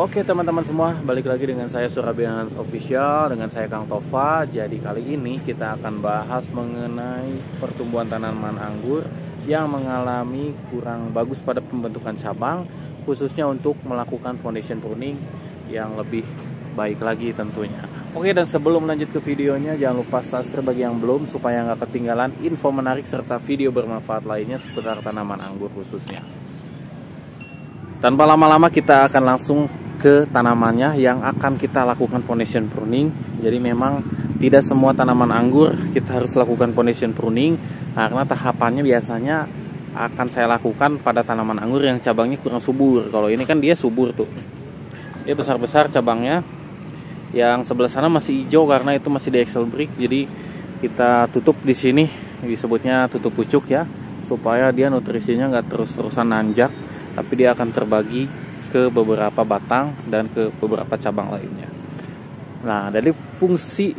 Oke teman-teman semua, balik lagi dengan saya Surabian Official, dengan saya Kang Tova. Jadi kali ini kita akan bahas mengenai pertumbuhan tanaman anggur yang mengalami kurang bagus pada pembentukan cabang, khususnya untuk melakukan foundation pruning yang lebih baik lagi tentunya. Oke, dan sebelum lanjut ke videonya, jangan lupa subscribe bagi yang belum, supaya nggak ketinggalan info menarik serta video bermanfaat lainnya seputar tanaman anggur khususnya. Tanpa lama-lama kita akan langsung ke tanamannya yang akan kita lakukan foundation pruning. Jadi memang tidak semua tanaman anggur kita harus lakukan foundation pruning, karena tahapannya biasanya akan saya lakukan pada tanaman anggur yang cabangnya kurang subur. Kalau ini kan dia subur tuh, dia besar-besar cabangnya. Yang sebelah sana masih hijau karena itu masih di Excel brick. Jadi kita tutup di sini, disebutnya tutup pucuk ya, supaya dia nutrisinya nggak terus-terusan nanjak, tapi dia akan terbagi ke beberapa batang dan ke beberapa cabang lainnya. Nah, dari fungsi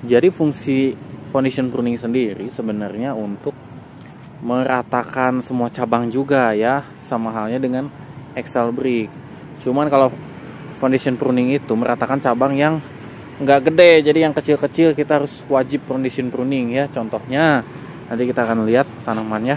foundation pruning sendiri sebenarnya untuk meratakan semua cabang juga ya, sama halnya dengan Excel brick. Cuman kalau foundation pruning itu meratakan cabang yang nggak gede, jadi yang kecil-kecil kita harus wajib foundation pruning ya. Contohnya nanti kita akan lihat tanamannya.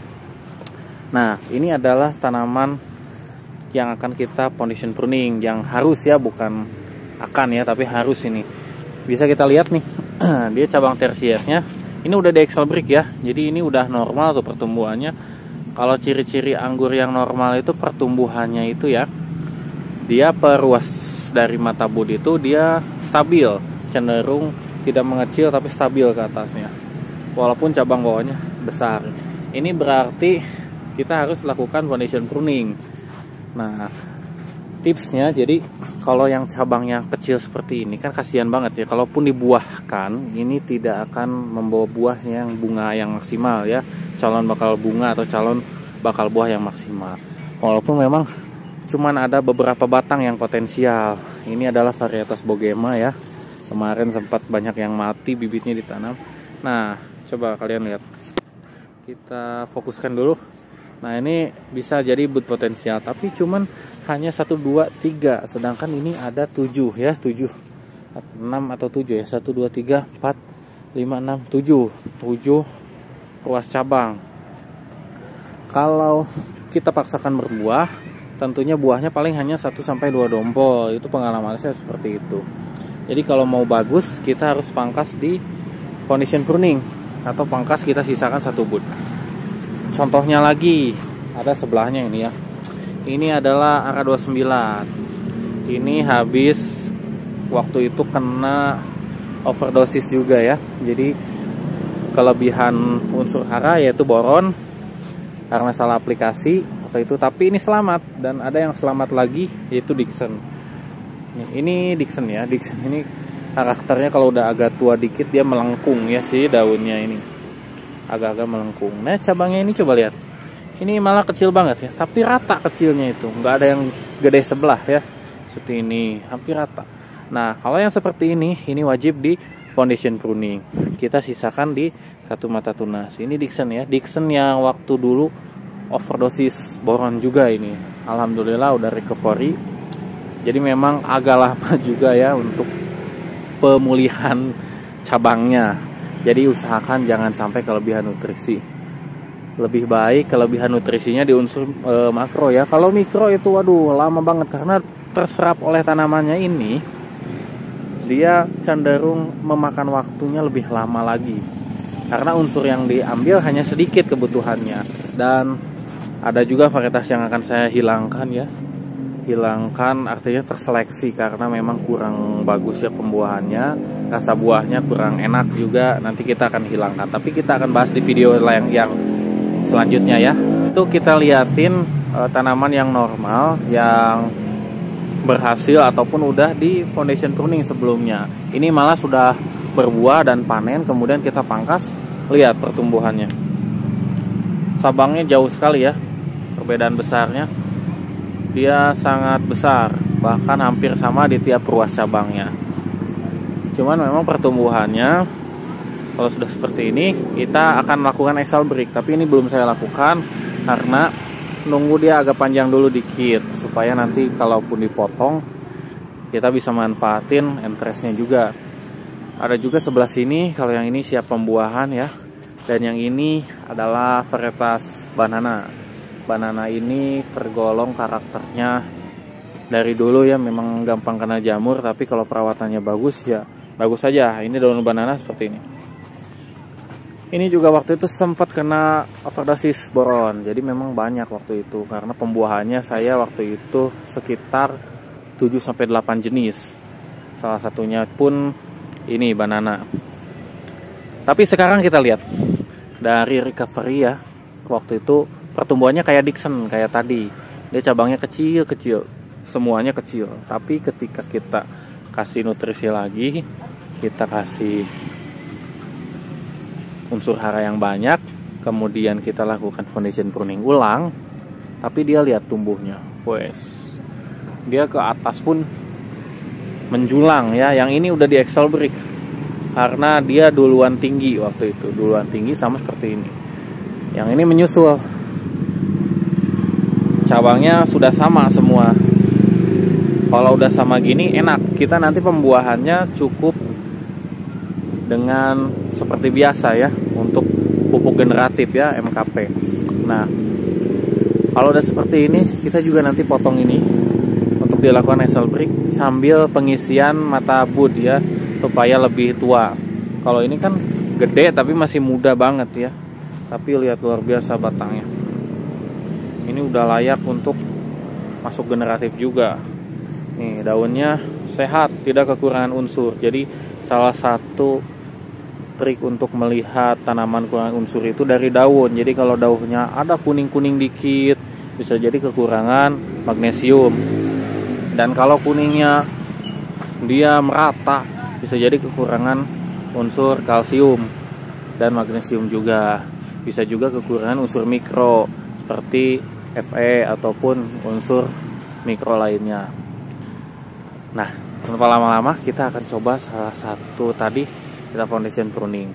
Nah, ini adalah tanaman yang akan kita foundation pruning, yang harus ya, bukan akan ya, tapi harus. Ini bisa kita lihat nih, dia cabang tersiernya ini udah di Excel brick ya, jadi ini udah normal tuh pertumbuhannya. Kalau ciri-ciri anggur yang normal itu pertumbuhannya itu ya, dia peruas dari mata bud itu dia stabil, cenderung tidak mengecil tapi stabil ke atasnya, walaupun cabang bawahnya besar. Ini berarti kita harus lakukan foundation pruning. Nah, tipsnya, jadi kalau yang cabangnya kecil seperti ini kan kasihan banget ya, kalaupun dibuahkan ini tidak akan membawa buah yang bunga yang maksimal ya, calon bakal bunga atau calon bakal buah yang maksimal. Walaupun memang cuman ada beberapa batang yang potensial. Ini adalah varietas Bogema ya, kemarin sempat banyak yang mati bibitnya ditanam. Nah, coba kalian lihat, kita fokuskan dulu. Nah, ini bisa jadi bud potensial, tapi cuman hanya 1, 2, 3. Sedangkan ini ada 7 ya, 7, 6 atau 7 ya, 1, 2, 3, 4, 5, 6, 7 ruas cabang. Kalau kita paksakan berbuah, tentunya buahnya paling hanya 1 sampai 2 dompol. Itu pengalaman saya seperti itu. Jadi kalau mau bagus, kita harus pangkas di foundation pruning, atau pangkas kita sisakan 1 bud. Contohnya lagi, ada sebelahnya ini ya. Ini adalah AK29. Ini habis waktu itu kena overdosis juga ya. Jadi kelebihan unsur hara yaitu boron karena salah aplikasi waktu itu. Tapi ini selamat, dan ada yang selamat lagi yaitu Dickson. Ini Dickson ya. Dickson ini karakternya kalau udah agak tua dikit dia melengkung ya sih daunnya ini. Agak-agak melengkung. Nah, cabangnya ini coba lihat, ini malah kecil banget ya, tapi rata kecilnya itu, nggak ada yang gede sebelah ya, seperti ini, hampir rata. Nah, kalau yang seperti ini wajib di foundation pruning. Kita sisakan di 1 mata tunas. Ini Dickson ya, Dickson yang waktu dulu overdosis boron juga ini. Alhamdulillah udah recovery. Jadi memang agak lama juga ya untuk pemulihan cabangnya. Jadi usahakan jangan sampai kelebihan nutrisi. Lebih baik kelebihan nutrisinya di unsur makro ya. Kalau mikro itu waduh lama banget, karena terserap oleh tanamannya ini, dia cenderung memakan waktunya lebih lama lagi. Karena unsur yang diambil hanya sedikit kebutuhannya. Dan ada juga varietas yang akan saya hilangkan ya. Hilangkan artinya terseleksi karena memang kurang bagus ya pembuahannya, rasa buahnya kurang enak juga, nanti kita akan hilangkan. Tapi kita akan bahas di video yang selanjutnya ya. Itu kita liatin tanaman yang normal, yang berhasil ataupun udah di foundation pruning sebelumnya. Ini malah sudah berbuah dan panen, kemudian kita pangkas. Lihat pertumbuhannya, cabangnya jauh sekali ya, perbedaan besarnya. Dia sangat besar, bahkan hampir sama di tiap ruas cabangnya. Cuman memang pertumbuhannya kalau sudah seperti ini, kita akan melakukan Excel brick. Tapi ini belum saya lakukan karena nunggu dia agak panjang dulu dikit, supaya nanti kalaupun dipotong kita bisa manfaatin entrestnya juga. Ada juga sebelah sini, kalau yang ini siap pembuahan ya. Dan yang ini adalah varietas banana. Banana ini tergolong karakternya dari dulu ya memang gampang kena jamur, tapi kalau perawatannya bagus ya bagus saja. Ini daun banana seperti ini. Ini juga waktu itu sempat kena overdosis boron. Jadi memang banyak waktu itu karena pembuahannya saya waktu itu sekitar 7-8 jenis. Salah satunya pun ini banana. Tapi sekarang kita lihat dari recovery ya, waktu itu pertumbuhannya kayak Dickson kayak tadi. Dia cabangnya kecil-kecil, semuanya kecil. Tapi ketika kita kasih nutrisi lagi, kita kasih unsur hara yang banyak, kemudian kita lakukan foundation pruning ulang, tapi dia lihat tumbuhnya, wes, dia ke atas pun menjulang ya. Yang ini udah di Excel Brick karena dia duluan tinggi waktu itu, duluan tinggi sama seperti ini. Yang ini menyusul, cabangnya sudah sama semua. Kalau udah sama gini enak, kita nanti pembuahannya cukup dengan seperti biasa ya, untuk pupuk generatif ya, MKP. Nah, kalau udah seperti ini, kita juga nanti potong ini untuk dilakukan Excel Brick sambil pengisian mata bud ya, supaya lebih tua. Kalau ini kan gede tapi masih muda banget ya, tapi lihat luar biasa batangnya. Ini udah layak untuk masuk generatif juga. Nih, daunnya sehat, tidak kekurangan unsur. Jadi salah satu trik untuk melihat tanaman kurang unsur itu dari daun. Jadi kalau daunnya ada kuning-kuning dikit, bisa jadi kekurangan magnesium. Dan kalau kuningnya dia merata, bisa jadi kekurangan unsur kalsium dan magnesium juga. Bisa juga kekurangan unsur mikro seperti Fe ataupun unsur mikro lainnya. Nah, tanpa lama-lama kita akan coba salah satu tadi, kita foundation pruning.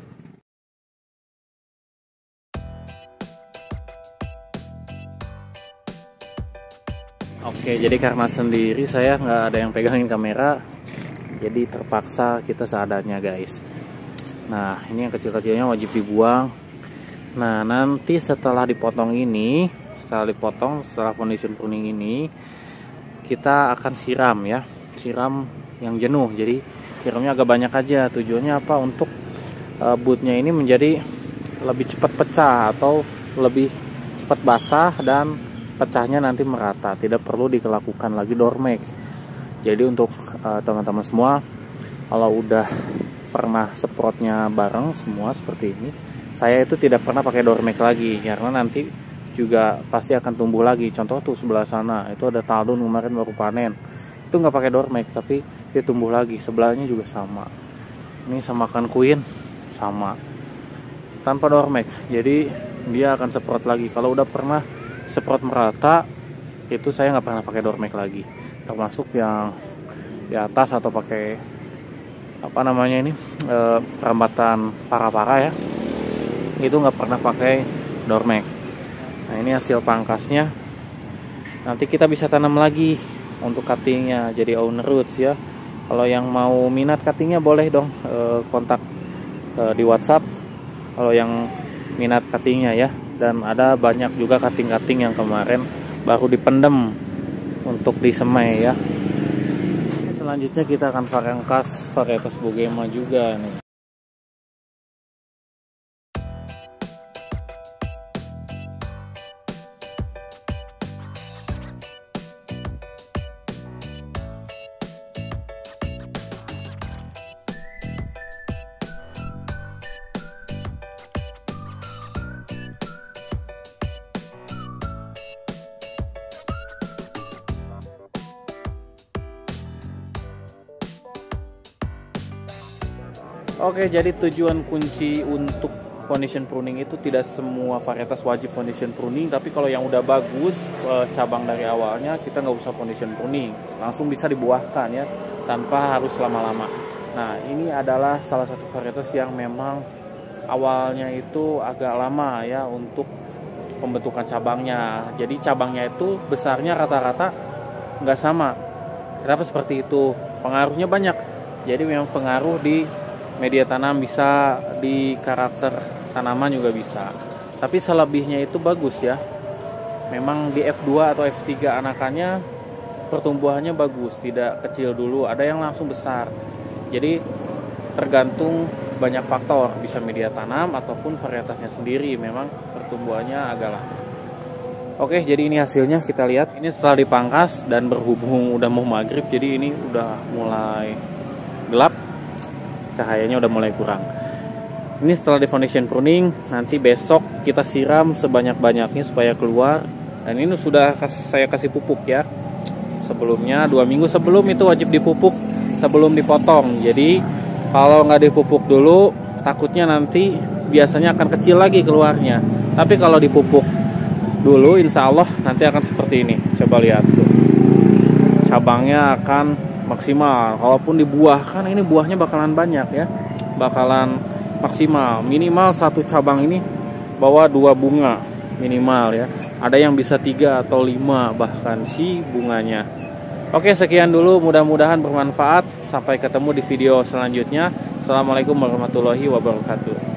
Oke, jadi karena sendiri saya nggak ada yang pegangin kamera, jadi terpaksa kita seadanya guys. Nah, ini yang kecil-kecilnya wajib dibuang. Nah, nanti setelah dipotong ini, setelah foundation pruning ini, kita akan siram ya, siram yang jenuh. Jadi siramnya agak banyak aja. Tujuannya apa? Untuk budnya ini menjadi lebih cepat pecah atau lebih cepat basah dan pecahnya nanti merata. Tidak perlu dilakukan lagi door make. Jadi untuk teman-teman semua, kalau udah pernah semprotnya bareng semua seperti ini, saya itu tidak pernah pakai door make lagi karena nanti juga pasti akan tumbuh lagi. Contoh tuh sebelah sana itu ada taldon kemarin baru panen, itu nggak pakai door make tapi dia tumbuh lagi. Sebelahnya juga sama, ini samakan queen sama tanpa door make, jadi dia akan semprot lagi. Kalau udah pernah semprot merata, itu saya nggak pernah pakai door make lagi, termasuk yang di atas atau pakai apa namanya ini perambatan para-para ya, itu nggak pernah pakai door make. Nah, ini hasil pangkasnya. Nanti kita bisa tanam lagi untuk cuttingnya jadi owner roots ya. Kalau yang mau minat cuttingnya boleh dong kontak di WhatsApp kalau yang minat cuttingnya ya. Dan ada banyak juga cutting-cutting yang kemarin baru dipendem untuk disemai ya. Selanjutnya kita akan pangkas varietas Bogema juga nih. Oke, jadi tujuan kunci untuk foundation pruning itu tidak semua varietas wajib foundation pruning, tapi kalau yang udah bagus cabang dari awalnya, kita nggak usah foundation pruning, langsung bisa dibuahkan ya tanpa harus lama-lama. Nah, ini adalah salah satu varietas yang memang awalnya itu agak lama ya untuk pembentukan cabangnya. Jadi cabangnya itu besarnya rata-rata nggak sama. Kenapa seperti itu? Pengaruhnya banyak. Jadi memang pengaruh di media tanam bisa, di karakter tanaman juga bisa. Tapi selebihnya itu bagus ya. Memang di F2 atau F3 anakannya pertumbuhannya bagus, tidak kecil dulu, ada yang langsung besar. Jadi tergantung banyak faktor, bisa media tanam ataupun varietasnya sendiri, memang pertumbuhannya agak lambat. Oke, jadi ini hasilnya kita lihat. Ini setelah dipangkas dan berhubung udah mau maghrib, jadi ini udah mulai gelap, cahayanya udah mulai kurang. Ini setelah di foundation pruning, nanti besok kita siram sebanyak-banyaknya supaya keluar. Dan ini sudah saya kasih pupuk ya. Sebelumnya 2 minggu sebelum itu wajib dipupuk sebelum dipotong. Jadi kalau nggak dipupuk dulu, takutnya nanti biasanya akan kecil lagi keluarnya. Tapi kalau dipupuk dulu, insya Allah nanti akan seperti ini. Coba lihat tuh, cabangnya akan maksimal. Kalaupun dibuahkan, ini buahnya bakalan banyak ya, bakalan maksimal. Minimal satu cabang ini bawa 2 bunga minimal ya. Ada yang bisa 3 atau 5 bahkan si bunganya. Oke, sekian dulu, mudah-mudahan bermanfaat. Sampai ketemu di video selanjutnya. Assalamualaikum warahmatullahi wabarakatuh.